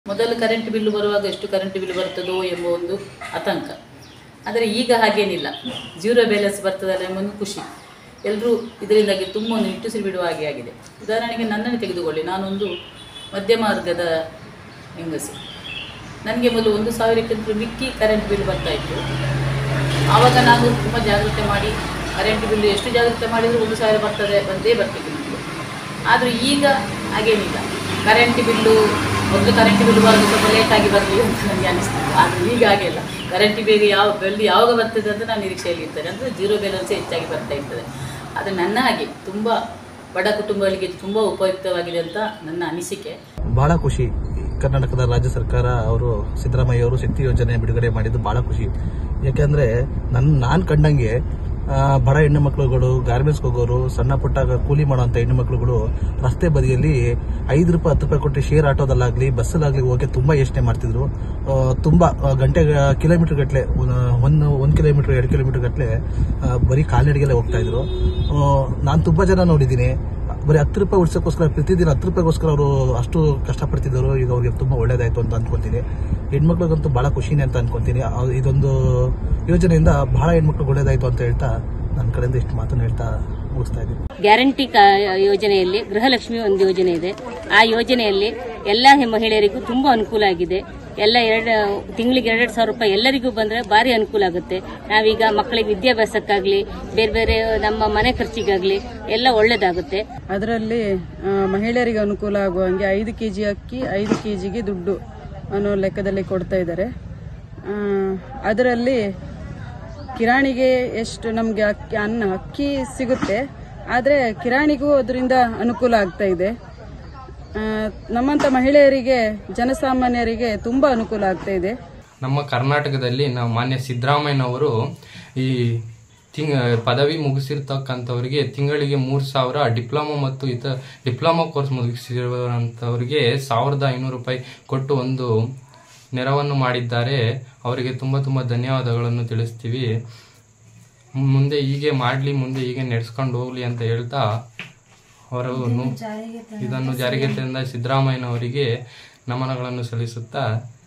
ಮೊದಲು current bill ಬರುವಾಗ ಎಷ್ಟು ಕರೆಂಟ್ ಬಿಲ್ ಬರ್ತದೋ ಎಂಬ ಒಂದು ಆತಂಕ. ಆದರೆ ಈಗ ಹಾಗೇನಿಲ್ಲ, ಜೀರೋ ಬ್ಯಾಲೆನ್ಸ್ ಬರ್ತದಲ್ಲ ಎಂಬ ಒಂದು ಖುಷಿ. ಎಲ್ಲರೂ ಇದರಿಂದಾಗಿ ತುಂಬ ಒಂದು ನಿಟ್ಟುಸಿರು ಬಿಡುವ ಹಾಗೆ ಆಗಿದೆ. ಉದಾಹರಣೆಗೆ ನನ್ನನ್ನು ತೆಗೆದುಕೊಳ್ಳಿ, ನಾನೊಂದು ಮಧ್ಯಮ ವರ್ಗದ ಹೆಂಗಸು. ನನಗೆ ಮೊದಲು 1,000ಕ್ಕಿಂತ ಮಿಕ್ಕಿ ಕರೆಂಟ್ ಬಿಲ್ ಬರ್ತಾಯಿತ್ತು. ಆವಾಗ ನಾನು ತುಂಬ ಜಾಗ್ರತೆ ಮಾಡಿ ಕರೆಂಟ್ ಬಿಲ್ಲು ಎಷ್ಟು ಜಾಗ್ರತೆ ಮಾಡಿದರೂ 1,000 ಬಂದೇ ಬರ್ತಿತ್ತು ನನಗೆ. ಆದರೆ ಈಗ ಹಾಗೇನಿಲ್ಲ. ಕರೆಂಟ್ ಬಿಲ್ಲು ಮೊದಲು ಕರೆಂಟ್ ಬಿಲ್ ಬರೋದು ಸ್ವಲ್ಪ ಲೇಟಾಗಿ ಬರಲಿ ಅಂತ ನನಗೆ ಅನಿಸ್ತಿತ್ತು. ಆದರೆ ಈಗ ಹಾಗೆ ಇಲ್ಲ. ಕರೆಂಟ್ ಬೇಗ ಬಿಲ್ ಯಾವಾಗ ಬರ್ತದೆ ಅಂತ ನಾನು ನಿರೀಕ್ಷೆಯಲ್ಲಿ ಇರ್ತೇನೆ. ಅಂದರೆ ಜೀರೋ ಬ್ಯಾಲೆನ್ಸೇ ಹೆಚ್ಚಾಗಿ ಬರ್ತಾ ಇರ್ತದೆ. ಆದರೆ ನನ್ನ ಹಾಗೆ ತುಂಬ ಬಡ ಕುಟುಂಬಗಳಿಗೆ ತುಂಬ ಉಪಯುಕ್ತವಾಗಿದೆ ಅಂತ ನನ್ನ ಅನಿಸಿಕೆ. ಬಹಳ ಖುಷಿ. ಕರ್ನಾಟಕದ ರಾಜ್ಯ ಸರ್ಕಾರ ಅವರು ಸಿದ್ದರಾಮಯ್ಯ ಅವರು ಶಕ್ತಿ ಯೋಜನೆ ಬಿಡುಗಡೆ ಮಾಡಿದ್ದು ಬಹಳ ಖುಷಿ. ಯಾಕೆಂದ್ರೆ ನಾನು ಕಂಡಂಗೆ ಬಡ ಹೆಣ್ಣು ಮಕ್ಕಳುಗಳು, ಗಾರ್ಮೆಂಟ್ಸ್ಗೆ ಹೋಗೋರು, ಸಣ್ಣ ಪುಟ್ಟ ಕೂಲಿ ಮಾಡುವಂಥ ಹೆಣ್ಣು ಮಕ್ಕಳುಗಳು ರಸ್ತೆ ಬದಿಯಲ್ಲಿ 5 ರೂಪಾಯಿ 10 ರೂಪಾಯಿ ಕೊಟ್ಟು ಶೇರ್ ಆಟೋದಲ್ಲಾಗಲಿ ಬಸ್ಸಲ್ಲಾಗಲಿ ಹೋಗಿ ತುಂಬ ಯೋಚನೆ ಮಾಡ್ತಿದ್ರು. ತುಂಬ ಕಿಲೋಮೀಟರ್ ಗಟ್ಟಲೆ 1 ಕಿಲೋಮೀಟರ್ 2 ಕಿಲೋಮೀಟರ್ ಗಟ್ಟಲೆ ಬರೀ ಕಾಲ್ನಡಿಗೆಲ್ಲ ಹೋಗ್ತಾ ಇದ್ರು. ನಾನು ತುಂಬ ಜನ ನೋಡಿದ್ದೀನಿ. ಬರೀ 10 ರೂಪಾಯಿ ಉಳಿಸೋಕ್ಕೋಸ್ಕರ ಪ್ರತಿದಿನ 10 ರೂಪಾಯಿಗೋಸ್ಕರ ಅವರು ಅಷ್ಟು ಕಷ್ಟಪಡ್ತಿದ್ದರು. ಈಗ ಅವ್ರಿಗೆ ತುಂಬ ಒಳ್ಳೇದಾಯ್ತು ಅಂತ ಅನ್ಕೊತೀನಿ. ಹೆಣ್ಮಕ್ಳಿಗಂತೂ ಬಹಳ ಖುಷಿನೇ ಅಂತ ಅನ್ಕೊತೀನಿ. ಇದೊಂದು ಯೋಜನೆಯಿಂದ ಬಹಳ ಹೆಣ್ಮಕ್ಳಿಗೆ ಒಳ್ಳೇದಾಯ್ತು ಅಂತ ಹೇಳ್ತಾ ನನ್ನ ಕಡೆಯಿಂದ ಇಷ್ಟು ಮಾತನ್ನು ಹೇಳ್ತಾ ಮುಗಿಸ್ತಾ ಇದ್ದೀನಿ. ಗ್ಯಾರಂಟಿ ಯೋಜನೆಯಲ್ಲಿ ಗೃಹಲಕ್ಷ್ಮಿ ಒಂದು ಯೋಜನೆ ಇದೆ. ಆ ಯೋಜನೆಯಲ್ಲಿ ಎಲ್ಲ ಮಹಿಳೆಯರಿಗೂ ತುಂಬಾ ಅನುಕೂಲ ಆಗಿದೆ. ಎಲ್ಲ ತಿಂಗಳಿಗೆ 2,000 ರೂಪಾಯಿ ಎಲ್ಲರಿಗೂ ಬಂದ್ರೆ ಭಾರಿ ಅನುಕೂಲ ಆಗುತ್ತೆ. ನಾವೀಗ ಮಕ್ಕಳಿಗೆ ವಿದ್ಯಾಭ್ಯಾಸಕ್ಕಾಗ್ಲಿ, ಬೇರೆ ಬೇರೆ ನಮ್ಮ ಮನೆ ಖರ್ಚಿಗಾಗ್ಲಿ ಎಲ್ಲ ಒಳ್ಳೇದಾಗುತ್ತೆ. ಅದರಲ್ಲಿ ಮಹಿಳೆಯರಿಗೆ ಅನುಕೂಲ ಆಗುವಂಗೆ 5 ಕೆಜಿ ಅಕ್ಕಿ 5 ಕೆಜಿಗೆ ದುಡ್ಡು ಅನ್ನೋ ಲೆಕ್ಕದಲ್ಲಿ ಕೊಡ್ತಾ ಇದ್ದಾರೆ. ಅದರಲ್ಲಿ ಕಿರಾಣಿಗೆ ಎಷ್ಟು ನಮಗೆ ಅಕ್ಕಿ ಸಿಗುತ್ತೆ, ಆದರೆ ಕಿರಾಣಿಗೂ ಅದರಿಂದ ಅನುಕೂಲ ಆಗ್ತಾ ಇದೆ. ನಮ್ಮಂತ ಮಹಿಳೆಯರಿಗೆ, ಜನಸಾಮಾನ್ಯರಿಗೆ ತುಂಬಾ ಅನುಕೂಲ ಆಗ್ತಾ ಇದೆ. ನಮ್ಮ ಕರ್ನಾಟಕದಲ್ಲಿ ನಾವು ಮಾನ್ಯ ಸಿದ್ದರಾಮಯ್ಯನವರು ಈ ಪದವಿ ಮುಗಿಸಿರ್ತಕ್ಕಂಥವ್ರಿಗೆ ತಿಂಗಳಿಗೆ 3,000, ಡಿಪ್ಲೊಮಾ ಮತ್ತು ಡಿಪ್ಲೊಮಾ ಕೋರ್ಸ್ ಮುಗಿಸಿರುವಂಥವ್ರಿಗೆ 1,500 ರೂಪಾಯಿ ಕೊಟ್ಟು ಒಂದು ನೆರವನ್ನು ಮಾಡಿದ್ದಾರೆ. ಅವರಿಗೆ ತುಂಬ ತುಂಬ ಧನ್ಯವಾದಗಳನ್ನು ತಿಳಿಸ್ತೀವಿ. ಮುಂದೆ ಹೀಗೆ ಮಾಡಲಿ, ಮುಂದೆ ಹೀಗೆ ನಡೆಸ್ಕೊಂಡು ಹೋಗ್ಲಿ ಅಂತ ಹೇಳ್ತಾ ಅವರು ಇದನ್ನು ಜಾರಿಗೆ ತಂದ ಸಿದ್ದರಾಮಯ್ಯನವರಿಗೆ ನಮನಗಳನ್ನು ಸಲ್ಲಿಸುತ್ತಾ